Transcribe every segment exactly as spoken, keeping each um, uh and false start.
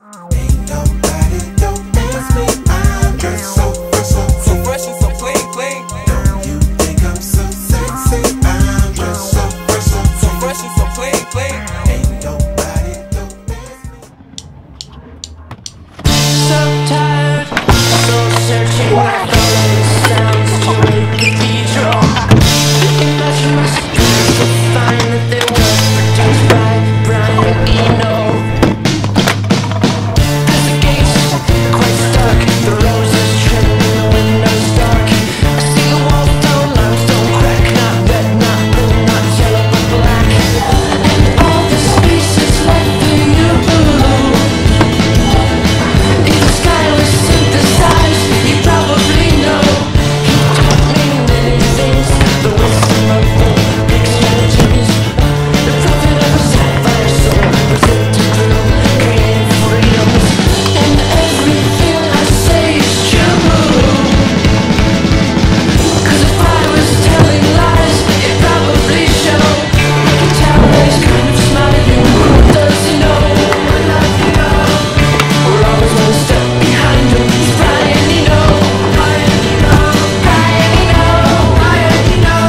Ain't nobody don't ask me. I'm just so fresh, so, so fresh and so clean, clean. Don't you think I'm so sexy? I'm just so fresh, so, so fresh and so clean, clean. Ain't nobody don't ask me. So tired, so searching. My phone sounds to a cathedral. Imagine my screens to find that they were produced by Brian Eno. As the gates quite stark, the roses trim and the windows dark. I see the walls don't limestone crack, not red, not blue, not yellow, but black. And all the space is left for you. If the sky was synthesized, you probably know. He taught me many things, the wisdom of the big strategies. The prophet of a sapphire soul, presented through creative freedoms. And everything I say is true. 'Cause if I was telling lies, it probably show. I can tell that he's kind of smiling. Who does he know? We're always one step behind him. He's Brian Eno. Brian Eno. Brian Eno. Brian Eno.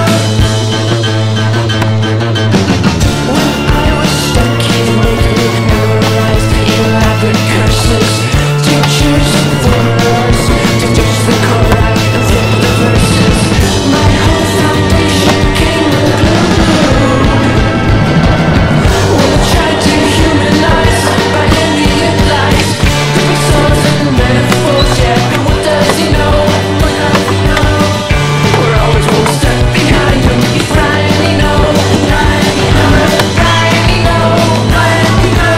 When I was stuck, he'd make me memorize elaborate curses, tinctures and formulas to ditch the Korah and flip the verses. My whole foundation came unglued when I tried to humanize by ambient lies, ripping songs and metaphors. Yeah, but what does he know? What does he know? We're always one step behind him. He's Brian Eno. Brian Eno. Brian Eno. Brian Eno.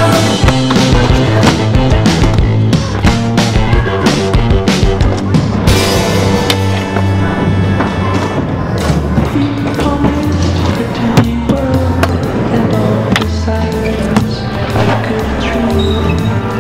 The tiny world and all the silence I could dream.